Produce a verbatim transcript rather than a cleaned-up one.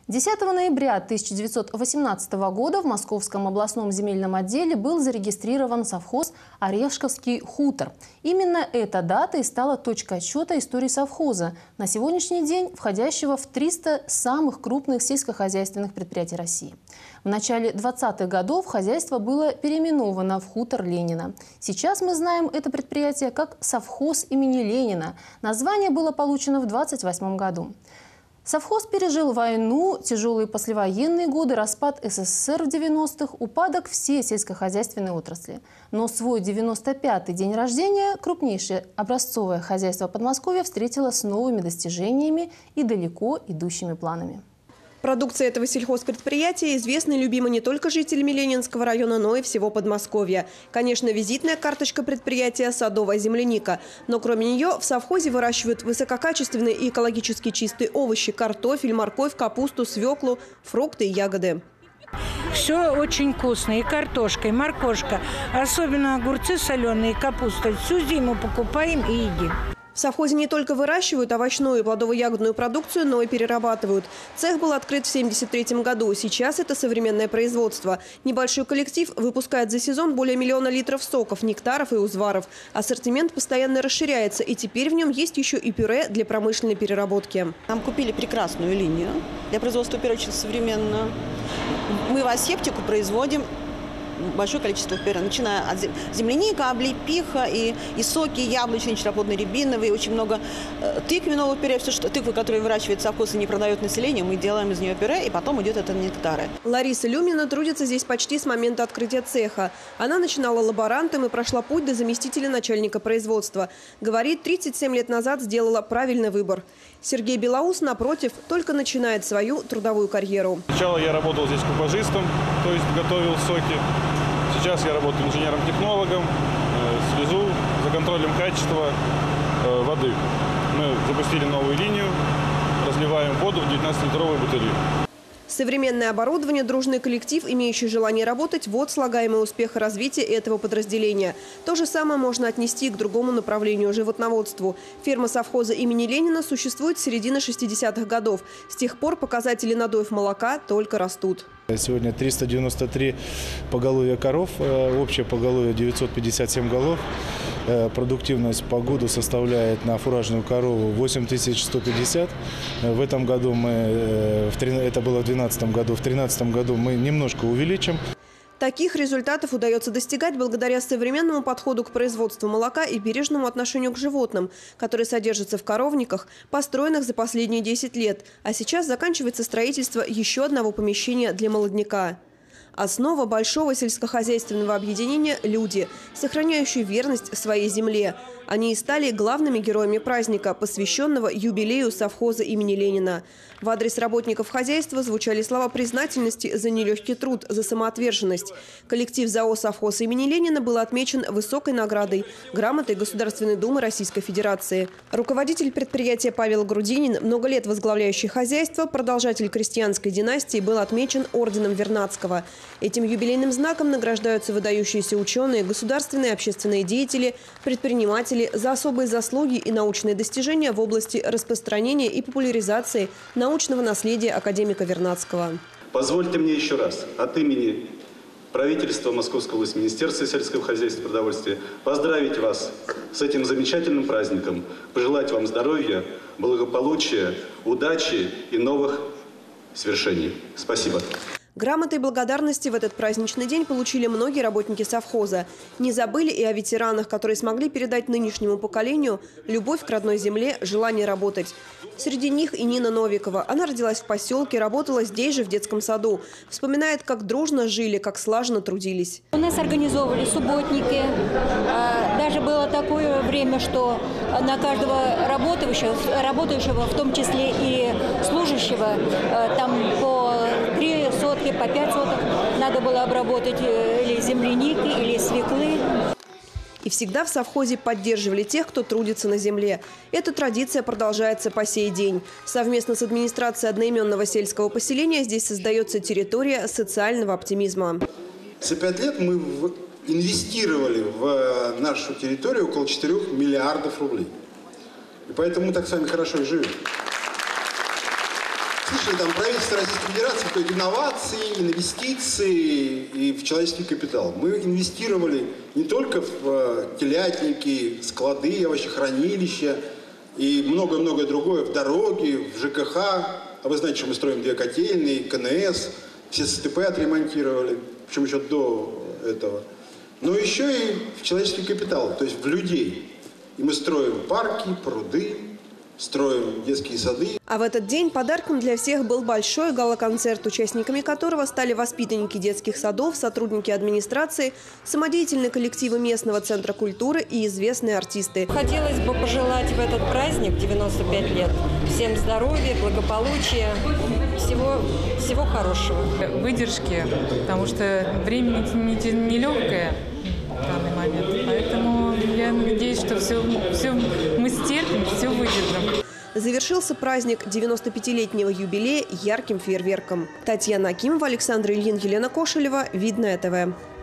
десятого ноября тысяча девятьсот восемнадцатого года в Московском областном земельном отделе был зарегистрирован совхоз «Орешковский хутор». Именно эта дата и стала точкой отсчета истории совхоза, на сегодняшний день входящего в триста самых крупных сельскохозяйственных предприятий России. В начале двадцатых годов хозяйство было переименовано в «Хутор Ленина». Сейчас мы знаем это предприятие как совхоз имени Ленина. Название было получено в двадцать восьмом году. Совхоз пережил войну, тяжелые послевоенные годы, распад СССР в девяностых, упадок всей сельскохозяйственной отрасли. Но свой девяносто пятый день рождения крупнейшее образцовое хозяйство Подмосковья встретило с новыми достижениями и далеко идущими планами. Продукция этого сельхозпредприятия известна и любима не только жителями Ленинского района, но и всего Подмосковья. Конечно, визитная карточка предприятия – садовая земляника. Но кроме нее в совхозе выращивают высококачественные и экологически чистые овощи – картофель, морковь, капусту, свеклу, фрукты и ягоды. Все очень вкусно. И картошка, и моркошка. Особенно огурцы соленые, и капуста. Всю зиму покупаем и едим. В совхозе не только выращивают овощную и плодово-ягодную продукцию, но и перерабатывают. Цех был открыт в семьдесят третьем году. Сейчас это современное производство. Небольшой коллектив выпускает за сезон более миллиона литров соков, нектаров и узваров. Ассортимент постоянно расширяется, и теперь в нем есть еще и пюре для промышленной переработки. Нам купили прекрасную линию для производства пюре, очень современную. Мы в асептику производим большое количество пюре, начиная от земляника, облепиха, и, и соки, яблочные, черноплодные, рябиновые, очень много э, тыквенного пюре, все, что тыквы, которые выращивает совхоз и не продает населению, мы делаем из нее пюре, и потом идет это нектары. Лариса Люмина трудится здесь почти с момента открытия цеха. Она начинала лаборантом и прошла путь до заместителя начальника производства. Говорит, тридцать семь лет назад сделала правильный выбор. Сергей Белоус, напротив, только начинает свою трудовую карьеру. Сначала я работал здесь купажистом, то есть готовил соки. Сейчас я работаю инженером-технологом, э, слежу за контролем качества э, воды. Мы запустили новую линию, разливаем воду в девятнадцатилитровые бутыли. Современное оборудование, дружный коллектив, имеющий желание работать – вот слагаемый успех развития этого подразделения. То же самое можно отнести и к другому направлению – животноводству. Ферма совхоза имени Ленина существует с середины шестидесятых годов. С тех пор показатели надоев молока только растут. Сегодня триста девяносто три поголовья коров, общее поголовье девятьсот пятьдесят семь голов. Продуктивность по году составляет на фуражную корову восемь тысяч сто пятьдесят. В этом году мы, это было в две тысячи двенадцатом году, в две тысячи тринадцатом году мы немножко увеличим. Таких результатов удается достигать благодаря современному подходу к производству молока и бережному отношению к животным, которые содержатся в коровниках, построенных за последние десять лет. А сейчас заканчивается строительство еще одного помещения для молодняка. Основа большого сельскохозяйственного объединения – люди, сохраняющие верность своей земле. Они и стали главными героями праздника, посвященного юбилею совхоза имени Ленина. В адрес работников хозяйства звучали слова признательности за нелегкий труд, за самоотверженность. Коллектив ЗАО «Совхоз имени Ленина» был отмечен высокой наградой – грамотой Государственной Думы Российской Федерации. Руководитель предприятия Павел Грудинин, много лет возглавляющий хозяйство, продолжатель крестьянской династии, был отмечен орденом Вернадского. Этим юбилейным знаком награждаются выдающиеся ученые, государственные и общественные деятели, предприниматели за особые заслуги и научные достижения в области распространения и популяризации научного наследия академика Вернадского. Позвольте мне еще раз от имени правительства Московской области, Министерства сельского хозяйства и продовольствия поздравить вас с этим замечательным праздником, пожелать вам здоровья, благополучия, удачи и новых свершений. Спасибо. Грамоты и благодарности в этот праздничный день получили многие работники совхоза. Не забыли и о ветеранах, которые смогли передать нынешнему поколению любовь к родной земле, желание работать. Среди них и Нина Новикова. Она родилась в поселке, работала здесь же, в детском саду. Вспоминает, как дружно жили, как слаженно трудились. У нас организовывали субботники. Даже было такое время, что на каждого работающего, работающего в том числе и служащего, там по три сотки, по пять соток надо было обработать или земляники, или свеклы. И всегда в совхозе поддерживали тех, кто трудится на земле. Эта традиция продолжается по сей день. Совместно с администрацией одноименного сельского поселения здесь создается территория социального оптимизма. За пять лет мы инвестировали в нашу территорию около четырёх миллиардов рублей. И поэтому мы так с вами хорошо и живем. Слушай, там правительство Российской Федерации входит инновации, инвестиции и в человеческий капитал. Мы инвестировали не только в телятники, склады, овощехранилища и многое-многое другое, в дороги, в ЖКХ. А вы знаете, что мы строим две котельные, КНС, все СТП отремонтировали, причем еще до этого. Но еще и в человеческий капитал, то есть в людей. И мы строим парки, пруды, строим детские сады. А в этот день подарком для всех был большой гала-концерт, участниками которого стали воспитанники детских садов, сотрудники администрации, самодеятельные коллективы местного центра культуры и известные артисты. Хотелось бы пожелать в этот праздник, девяносто пять лет, всем здоровья, благополучия, всего, всего хорошего. Выдержки, потому что время нелегкое в данный момент, поэтому я надеюсь, что все, все мы стерпим, все выдержим. Завершился праздник девяностопятилетнего юбилея ярким фейерверком. Татьяна Акимова, Александр Ильин, Елена Кошелева. Видное ТВ.